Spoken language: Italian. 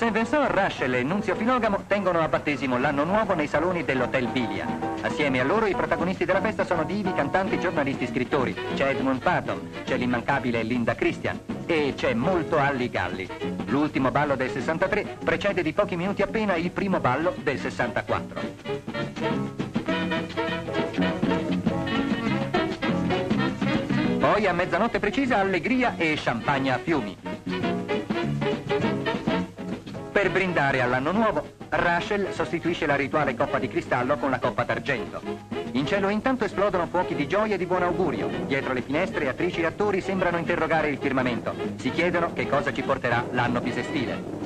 Saint-Vincent, Rachel e Nunzio Filogamo tengono a battesimo l'anno nuovo nei saloni dell'Hotel Vilia. Assieme a loro i protagonisti della festa sono divi, cantanti, giornalisti, scrittori. C'è Edmund Patton, c'è l'immancabile Linda Christian e c'è molto Alli Galli. L'ultimo ballo del 63 precede di pochi minuti appena il primo ballo del 64. Poi a mezzanotte precisa allegria e champagne a fiumi. Per brindare all'anno nuovo, Rachel sostituisce la rituale coppa di cristallo con la coppa d'argento. In cielo intanto esplodono fuochi di gioia e di buon augurio. Dietro le finestre, attrici e attori sembrano interrogare il firmamento. Si chiedono che cosa ci porterà l'anno bisestile.